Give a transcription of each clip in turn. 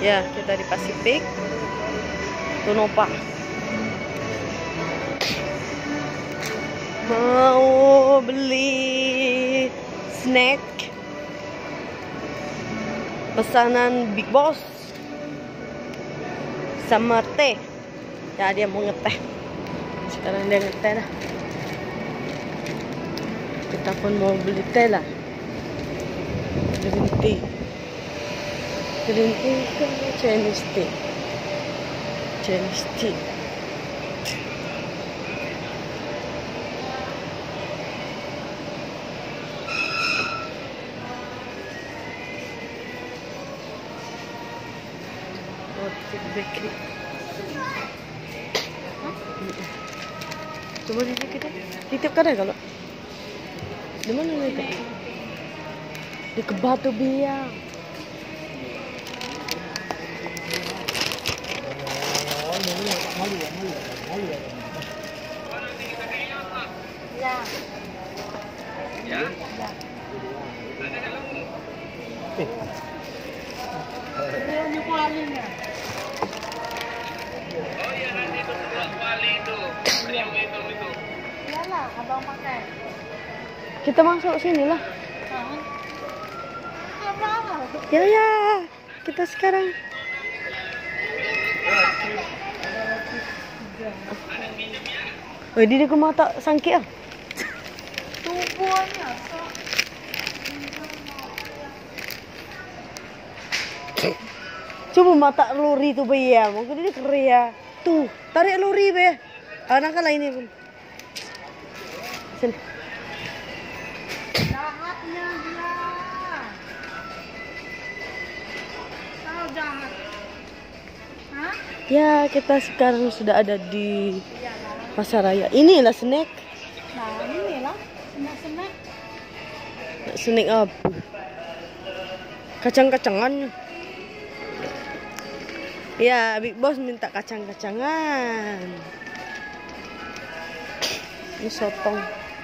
Ya, kita di Pasifik. Tunopa. Mau beli snack. Pesanan Big Boss. Sama teh. Ya, dia mau ngeteh. Sekarang dia ngeteh dah. Kita pun mau beli teh lah. Green tea. Green tea ke Chinese tea? Chinese tea. Roti bakery. Coba di kita titip kada kalau di mana itu? Di Kebatu Biang. Ya. Ya. Oh iya, nanti itu kuali itu. Premium itu. Iyalah, abang pakai. Kita masuk sini lah. Ya ya, kita sekarang. Oh, ini aku mau tak sangkit ah. Tubuhnya. Coba mata lori tu bayar, mungkin dia keria. Tuh, tarik lori be. Anak kan ini pun. Sini. Jahatnya dia. Tahu jahat. Hah? Ya, kita sekarang sudah ada di Pasar Raya. Inilah snack. Nah, inilah snack-snack. Snack apa? Kacang-kacangan. Ya, Big Boss minta kacang-kacangan. Ini sotong.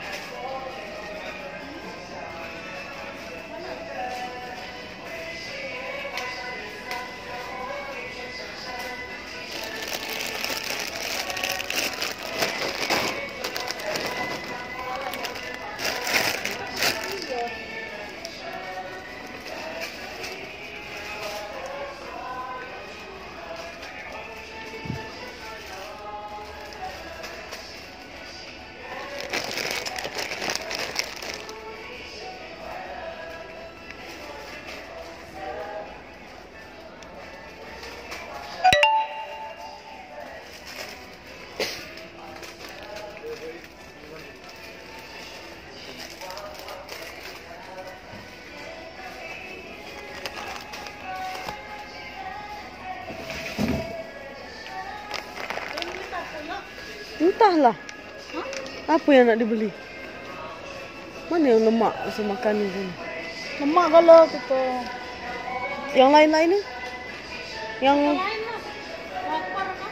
Entahlah. Hah? Apa yang nak dibeli? Mana yang lemak masa makan ni? Lemak kalau kita. Yang lain-lain ni? Yang Lain lah. Lapar kan?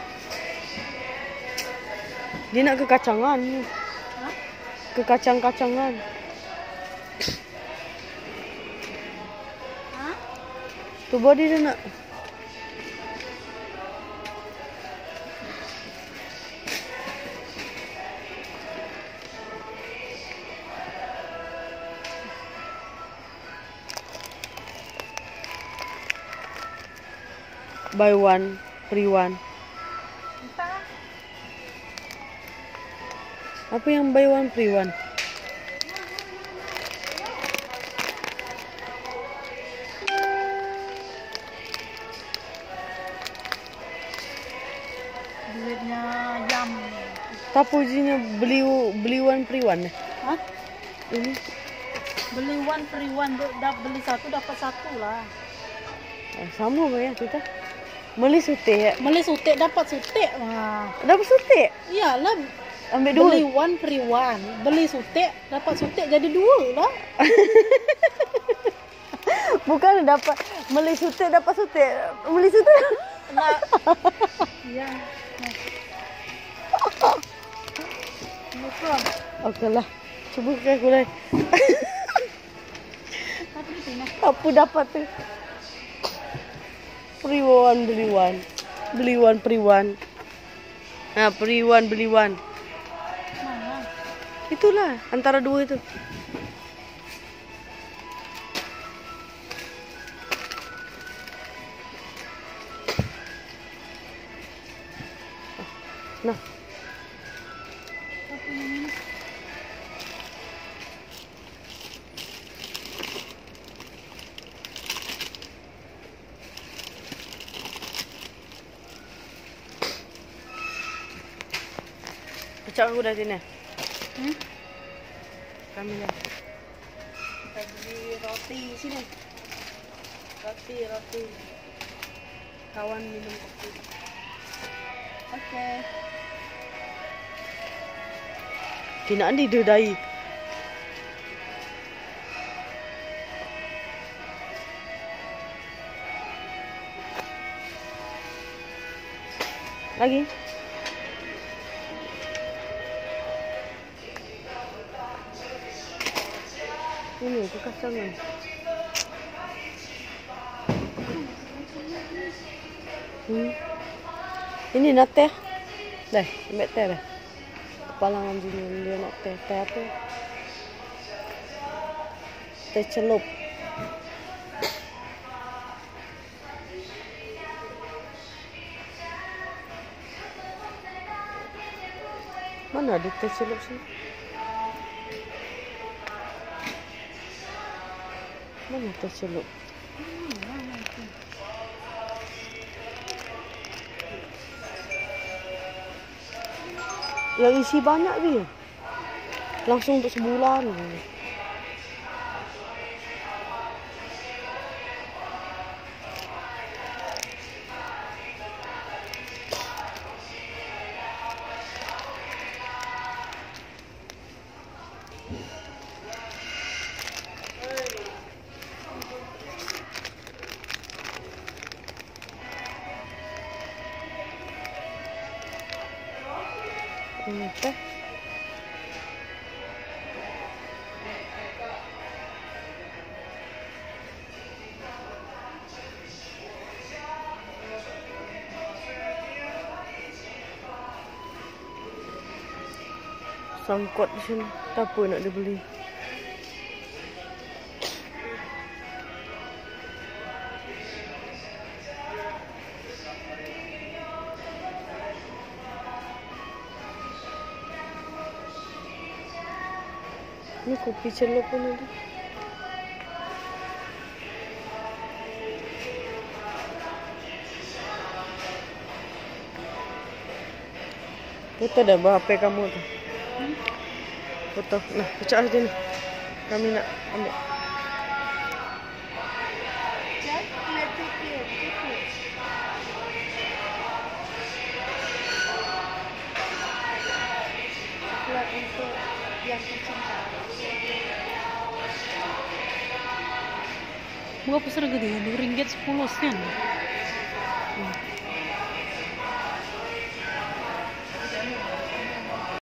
dia nak ke kacangan. Hah? Ke kacang-kacangan. Hah? Tu body dia nak. Buy one, free one. Entah. Apa yang buy one, free one? Duitnya jam. Tapi ujinya beli one, free one. Hah? Ini Beli one free one, beli satu dapat satu lah. sama ya kita. Beli sutik ya. Beli sutik dapat sutik mah. Dapat sutik. Iyalah. Ambil dua. Beli one free one. Beli sutik dapat sutik jadi dua lah. Bukan dapat beli sutik dapat sutik. Beli sutik. Nah. Iya. Betul. Okeylah. Cuba kalkulasi. Tapi sini. Apa dapat tu? Free one, beli one. Beli one, free one. Nah, free one, beli one. Mana? Itulah, antara dua itu. Nah. Apa ini? Pecah aku dah sini. Hmm? Kami dah. Kita beli roti sini. Roti. Kawan minum kopi. Okey. Kinaan didedai. Lagi. Ini kekacauan. Ini nak teh. Dah, ambil teh dah. Kepala anjing dia nak teh. Teh apa? Teh celup. Mana ada teh celup sini? Mana teh celup? Yang isi banyak dia. Langsung untuk sebulan. Teh. Sangkut di sini. Tak apa nak dibeli. Ini kopi celup pun ada. Foto dah HP kamu tu. Foto. Nah, pecah sini. Kami nak ambil. Untuk yang tercinta. Berapa harga dia? RM2.10 sen.